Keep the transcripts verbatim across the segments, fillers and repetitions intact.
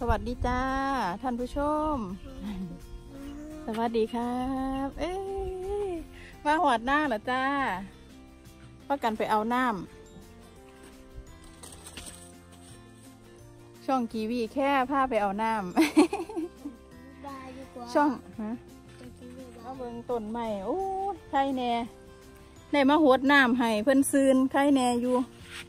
วัสดีจ้าท่านผู้ชมสวัสดีครับเอ๊ะมาหอดหน้าเหรอจ้าพากันไปเอาน้ำช่องกีวีแค่พาไปเอาน้ำช่องฮะเอาเบิ่งต้นใหม่โอ้ไข่แน่ได้มาหดน้ำให้เพิ่นซืนไข่แน่อยู่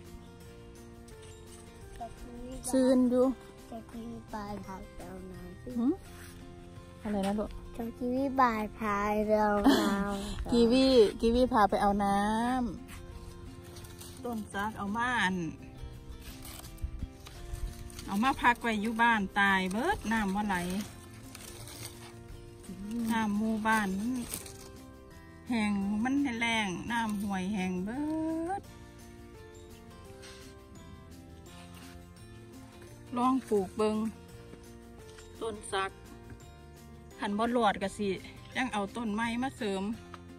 ซืนอยู่จะกีวีบายพายเราน้ำอะไรนะลูกจะกีวีบายพายเราน้ำกีวีกีวีพาไปเอาน้ำต้นซักเอามาอันเอามาพักไว้อยู่บ้านตายเบิดน้ำว่าไหลน้ำหมู่บ้านแห้งมันแรงน้ำห่วยแห้งเบิดลองปลูกเบิงต้นซักขันบดหลอดกะสิยังเอาต้นไม้มาเสริม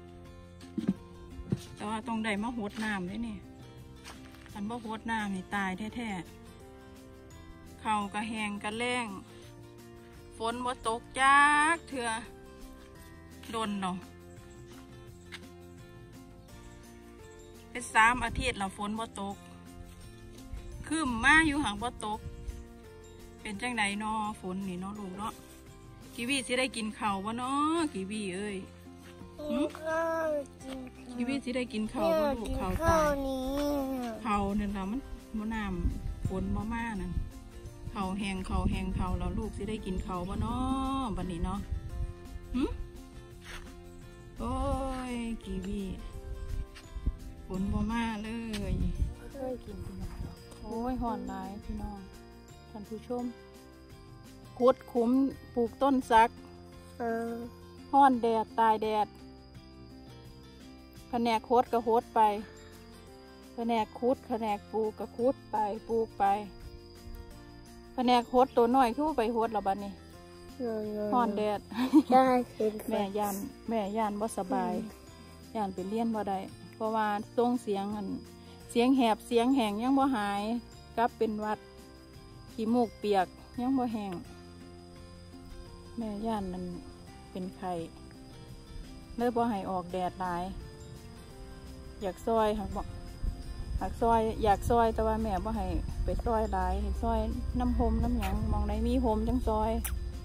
แต่ว่าต้องได้มาหดน้ำด้วยนี่ขันบ่หดน้ำนี่ตายแท้ๆเขากระแหงกระแรงฝนบ่ตกจักเถื่อโดนเนาะเป็นสามอาทิตย์แล้วฝนบ่ตกคืมมาอยู่ห่างบ่ตกเป็นจังไดเนาะฝนนี่เนาะลูกเนาะกีวีสิได้กินข้าวบ่เนาะกีวีเอ้ยกีวีสิได้กินข้าวบ่ลูกข้าวตายข้าวเนี่ยเรามันบ่น้ำฝนบ่มานั่นข้าวแห้งข้าวแห้งข้าวแล้วลูกสิได้กินข้าวบ่เนาะบัดนี้เนาะหึโอ้ยกีวีฝนบ่มาเลยเคยกินที่ไหนโอ้ยหอนหลายพี่น้องท่านผู้ชมขุดคุ้มปลูกต้นซักห้อนแดดตายแดดแผนกโคดก็โคดไปแผนกคุดแผนกปลูกก็คุดไปปลูกไปแผนกโคดตัวน้อยคือไปโคดแล้วบัดนี้ห้อนแดดแม่ยานแม่ยานบ่สบายยานไปเลี้ยนบ่ได้เพราะว่าส่งเสียงอันเสียงแหบเสียงแหงยังบ่หายกลับเป็นวัดขี้มูกเปียกยังบ่แห้งแม่ย่านนั่นเป็นไข่เลยบ่ให้ออกแดดหลายอยากซอยค่ะบอกอยากซอยอยากซอยแต่ว่าแม่บ่ให้ไปซอยหลายให้ซอยน้ำหมน้ำหยังมองไหนมีหมจังซอย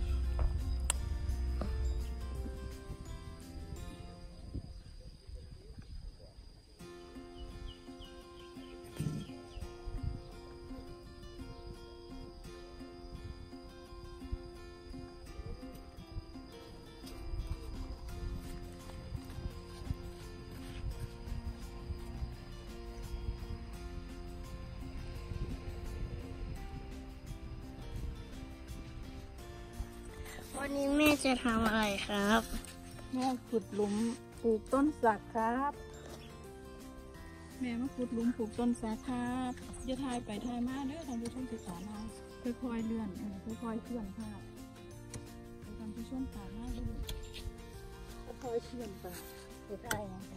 วันนี้แม่จะทำอะไรครับแม่ขุดหลุมปลูกต้นสักครับแม่มาขุดหลุมปลูกต้นสักครับอย่าทายไปทายมาเด้อท่านผู้ชมติดต่อเราค่อยๆเลื่อนค่อยๆเคลื่อนภาพท่านผู้ชมตามมาดูค่อยๆเคลื่อนไปไปได้ยังไง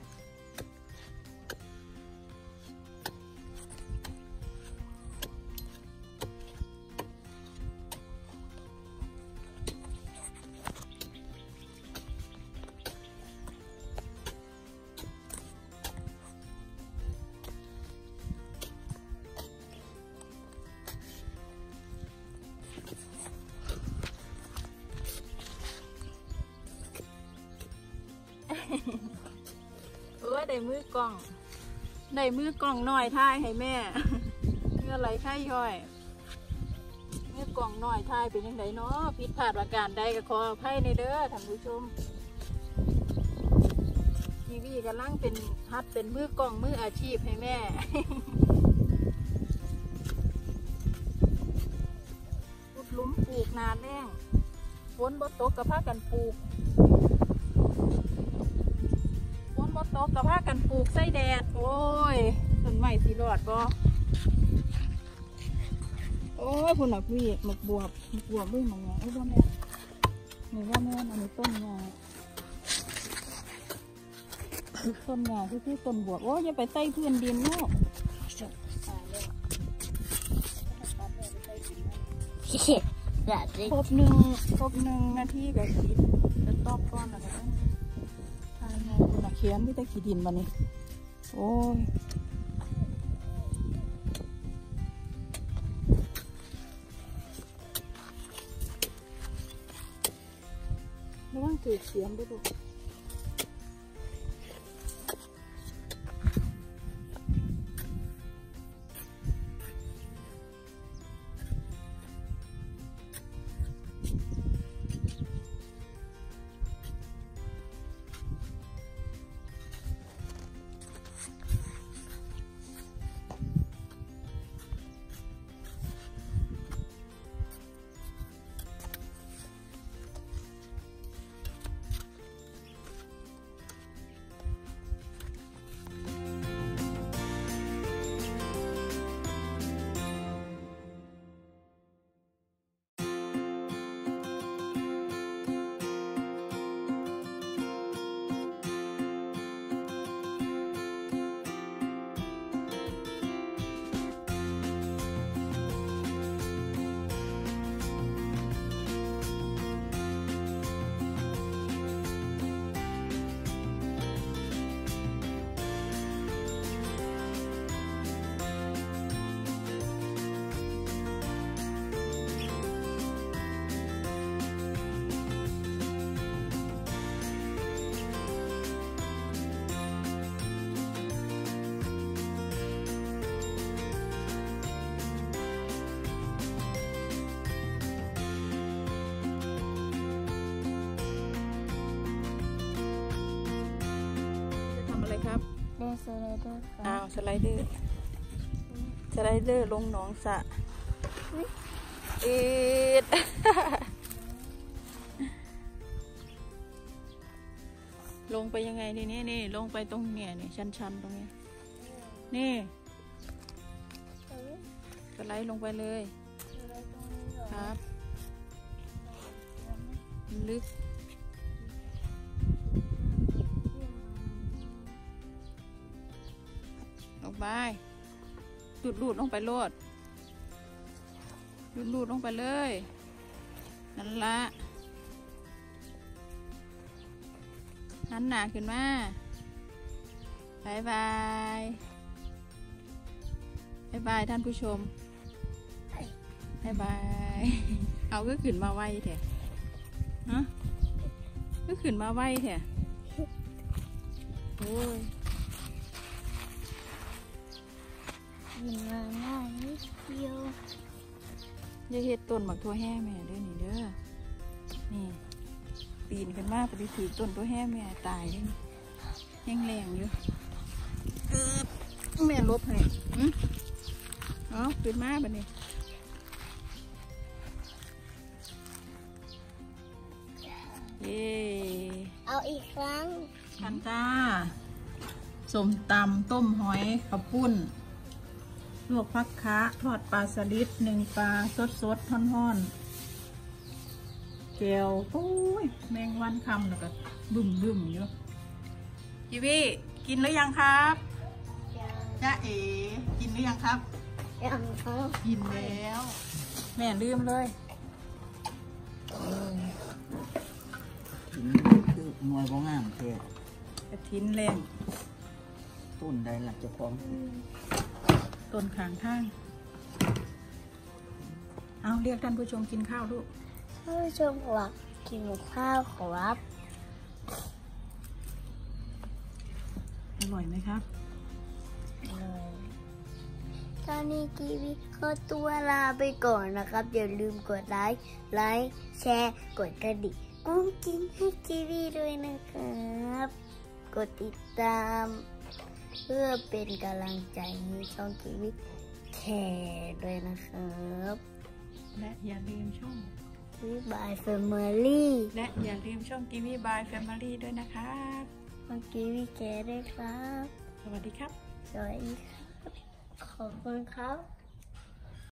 เออได้มือกล่องได้มือกล่องหน่อยทายให้แม่เมื่อไรไข่ย่อยมือกล่องหน่อยทายเป็นยังไงเนาะผิดพลาดประการใดก็ขออภัยในเด้อท่านผู้ชมทีวีกำลังเป็นฮัดเป็นมือกล่องมืออาชีพให้แม่ขุดหลุมปลูกนานแน่งฝนบ่ตกกับพากันปลูกฝนบ่ตกกับพากันปลูกไส้แดดโอ้ยต้นไม้สีรอดบ่โอ้ยคุณหลักวีหมกบวบหมกบวบด้วยหมกงาโอ้ยว่าแม่นี่ว่าแม่อันนี้ต้นงาต้นงาที่ที่ต้นบวบโอ้ยอย่าไปใส่พื้นดินเนาะเอยากได้ครบหนึ่งครบหนึ่งนาทีก็คิดจะตอบก้อนแล้วก็ต้องทายมองคุณเขียนไม่ได้ขีดินมานี่โอ้ยระวังถือเสียมด้วยลูกครับเล่นสไลเดอร์คอ้ารับวสไลเดอร์สไลเดอร์ลงหนองสระเอ็ด ลงไปยังไงนี่นี่นี่ลงไปตรงเนี่ยนี่ชันๆตรงนี้นี่สไลด์ลงไปเลยครับลึกลงไปดูดลูดลงไปโลดดูดลูดลงไปเลยนั่นละนั่นหนาขึ้นมาบายบายบายบายท่านผู้ชมบายบายเอาก็ขึ้นมาไวเถอะฮะก็ขึ้นมาไวเถอะโอ้ยยิงมาง่ายนิดเดียวอย่าเฮ็ดต้นหมักทั่วแห่แม่เด้อนี่เด้อนี่ปีนกันมาไปถือต้นทั่วแห่แม่ตายเลยแห้งแรงอยู่เออแม่ลบให้อืมเอาขึ้นมาบัดนี้เย้เอาอีกครั้งกันจ้าสมตำต้มหอยข้าวปุ้นลวกผักคะทอดปลาสลิดหนึ่งปลาสดสดท่อนท่อนเจลโอ้ยแมงวันคำแล้วก็บึ้มบึ้มอยู่กีวีกินหรือยังครับจ้าเอ๋กินหรือยังครับยังครับกินแล้วแม่ลืมเลยคือหน่วยบ่งามแท้กระถินแรงต้นใดหลักเจ้าของต้นขางข้างเอาเรียกท่านผู้ชมกินข้าวลูกท่านผู้ชมครับกินข้าวครับอร่อยไหมครับตอนนี้กีวีก็ตัวลาไปก่อนนะครับอย่าลืมกดไลค์ไลค์แชร์กดกระดิ่งกุ้งกิ้งให้กีวีด้วยนะครับกดติดตามเพื่อเป็นกำลังใจให้ช่องกีวีแชร์ด้วยนะครับและอย่าลืมช่องกีวีบายแฟมิลี่และอย่าลืมช่องกีวีบายแฟมิลี่ด้วยนะครับช่องกีวีแชร์ด้วยครับสวัสดีครับสวัสดีครับขอบคุณครับ